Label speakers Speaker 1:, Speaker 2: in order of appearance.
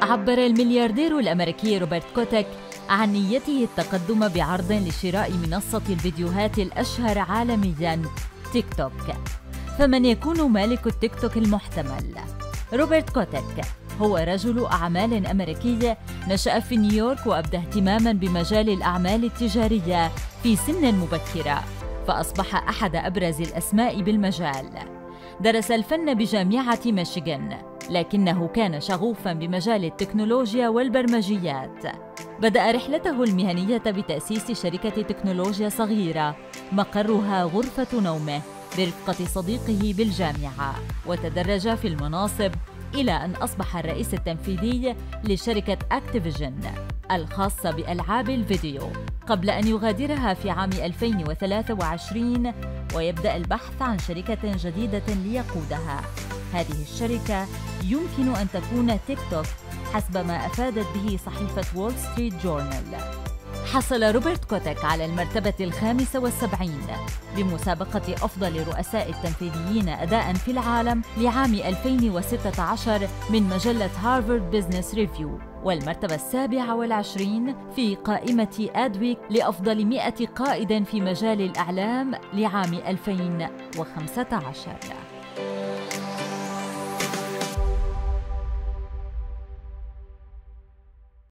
Speaker 1: عبر الملياردير الأمريكي روبرت كوتيك عن نيته التقدم بعرض لشراء منصة الفيديوهات الأشهر عالمياً تيك توك. فمن يكون مالك التيك توك المحتمل؟ روبرت كوتيك هو رجل أعمال أمريكي نشأ في نيويورك وأبدى اهتماماً بمجال الأعمال التجارية في سن مبكرة، فأصبح أحد أبرز الأسماء بالمجال. درس الفن بجامعة ميشيغان، لكنه كان شغوفاً بمجال التكنولوجيا والبرمجيات. بدأ رحلته المهنية بتأسيس شركة تكنولوجيا صغيرة مقرها غرفة نومه برفقة صديقه بالجامعة، وتدرج في المناصب إلى أن أصبح الرئيس التنفيذي لشركة أكتيفيجن الخاصة بألعاب الفيديو، قبل أن يغادرها في عام 2023 ويبدأ البحث عن شركة جديدة ليقودها. هذه الشركة يمكن أن تكون تيك توك حسب ما أفادت به صحيفة وول ستريت جورنال. حصل روبرت كوتيك على المرتبة 75 بمسابقة أفضل رؤساء التنفيذيين أداءً في العالم لعام 2016 من مجلة هارفارد بيزنس ريفيو، والمرتبة 27 في قائمة أدويك لأفضل 100 قائد في مجال الإعلام لعام 2015.